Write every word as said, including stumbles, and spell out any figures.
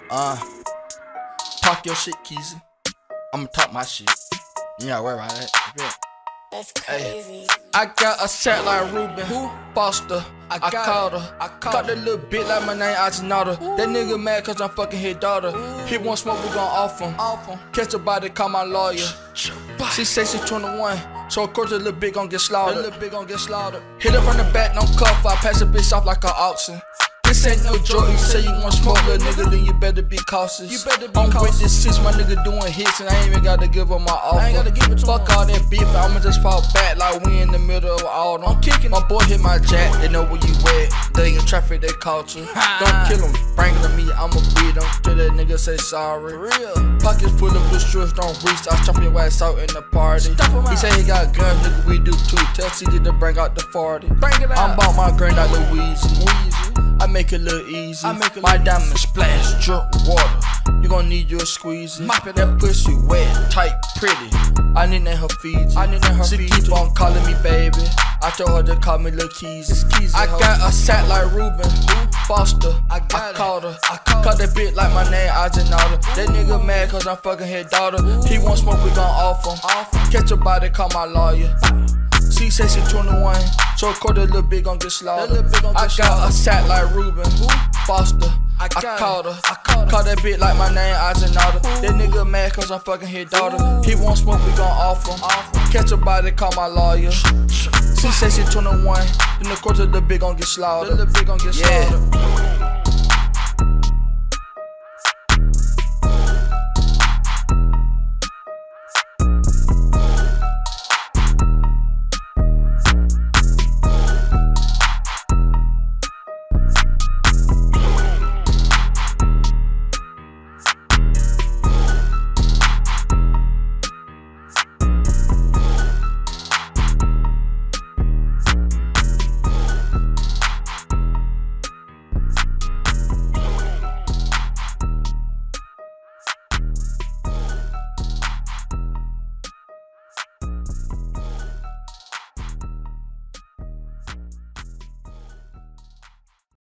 Uh, talk your shit, Keezy. I'ma talk my shit. You ain't gotta worry about that. Yeah. That's crazy. Ay, I got a set like Ruben. Who? Foster. I, I called her. I caught that little bit like my name Ajinata. That nigga mad cause I'm fucking his daughter. Ooh. He want smoke, we gon' off him. Off him. Catch a body, call my lawyer. She say she twenty-one, so of course the little bitch gon' get slaughtered. The little bitch gon' get slaughtered. Hit her from the back, no cuff. I pass the bitch off like a auction. This ain't no joke, you say you want smoke, little nigga, then you better be cautious. You better be I'm cautious. With this since my nigga doing hits, and I ain't even gotta give him my offer. I ain't gotta give it to Fuck him. All that beef, I'ma just fall back like we in the middle of autumn. I'm kicking. My boy hit my jack, they know where you at. They in traffic, they caught you. Don't kill him, bring it to me, I'ma beat him. Till that nigga say sorry. For real. Pockets full of blue strips, don't reach. I chop your ass out in the party. He say he got guns, nigga, we do too. Tell C D to bring out the forty. Bring it out. I'm about my granddad Louise. I make it look easy. I make it my diamond splash, drip water. You gon' need your squeezy. Mop it, that pussy wet, tight, pretty. I need that her Fiji. I need that her she Fiji. Keep on calling me baby. I told her to call me Lil Keezy. Keezy I got a sack like Ruben. Foster. I got I called her. I called Caught that bitch like my name Ajinata. That nigga mad cause I'm fucking his daughter. He want smoke, we gon' off him. Catch a body, call my lawyer. She say she twenty-one, so of course the little bitch gon' get slaughtered. Gon get I got slaughtered. A sack like Ruben. Foster. I, I called her. I called her. That bitch like my name Ajinata. That nigga mad cause I'm fucking his daughter. He want smoke, we gon' off him. Catch a body, call my lawyer. She say she twenty-one, then of course the little bitch gon' get slaughtered. The little bitch gon' get slaughtered. Yeah.